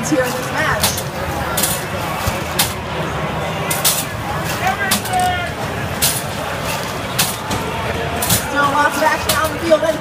points here in this match. Still lots of action out in the field.